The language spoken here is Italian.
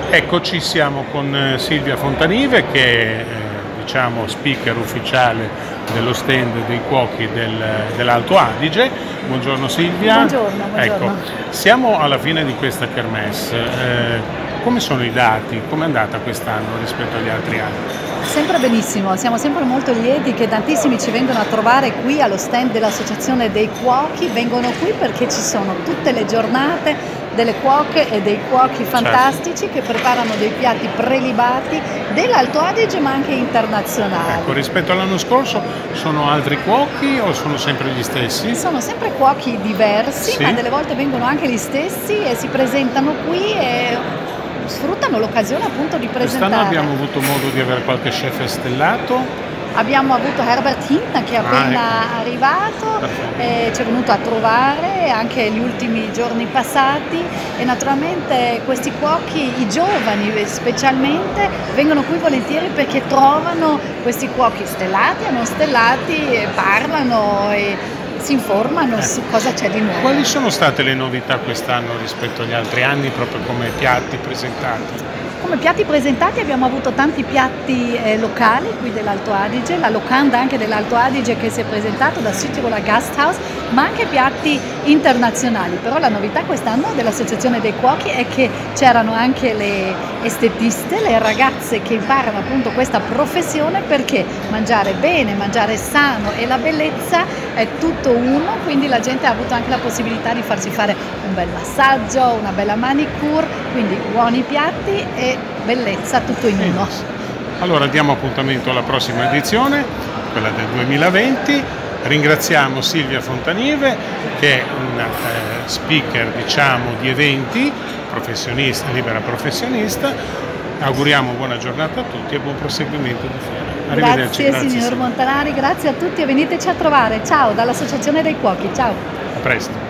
Eccoci, siamo con Silvia Fontanive che è diciamo speaker ufficiale dello stand dei cuochi dell'Alto Adige. Buongiorno Silvia. Buongiorno, buongiorno. Ecco, siamo alla fine di questa kermesse. Come sono i dati? Com'è andata quest'anno rispetto agli altri anni? Sempre benissimo, siamo sempre molto lieti che tantissimi ci vengono a trovare qui allo stand dell'Associazione dei Cuochi, vengono qui perché ci sono tutte le giornate delle cuoche e dei cuochi fantastici che preparano dei piatti prelibati dell'Alto Adige ma anche internazionali. Ecco, rispetto all'anno scorso sono altri cuochi o sono sempre gli stessi? Sono sempre cuochi diversi, sì, ma delle volte vengono anche gli stessi e si presentano qui e sfruttano l'occasione appunto di presentare. Quest'anno abbiamo avuto modo di avere qualche chef stellato. Abbiamo avuto Herbert Hintner che è appena arrivato, ci è venuto a trovare anche gli ultimi giorni passati e naturalmente questi cuochi, i giovani specialmente, vengono qui volentieri perché trovano questi cuochi stellati e non stellati e parlano e si informano su cosa c'è di nuovo. Quali sono state le novità quest'anno rispetto agli altri anni proprio come piatti presentati? Come piatti presentati abbiamo avuto tanti piatti locali qui dell'Alto Adige, la locanda anche dell'Alto Adige che si è presentato da Südtiroler Gasthaus, ma anche piatti internazionali. Però la novità quest'anno dell'Associazione dei Cuochi è che c'erano anche le estetiste, le ragazze che imparano appunto questa professione perché mangiare bene, mangiare sano e la bellezza è tutto uno, quindi la gente ha avuto anche la possibilità di farsi fare un bel massaggio, una bella manicure, quindi buoni piatti e bellezza tutto in uno. Allora diamo appuntamento alla prossima edizione, quella del 2020. Ringraziamo Silvia Fontanive che è una speaker diciamo di eventi, professionista, libera professionista. Auguriamo buona giornata a tutti e buon proseguimento di fiera. Arrivederci. Grazie signor Montanari, grazie a tutti e veniteci a trovare. Ciao dall'Associazione dei Cuochi, ciao. A presto.